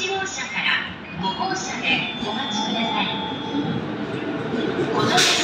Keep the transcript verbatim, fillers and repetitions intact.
ち号車からご号車でお待ちください。この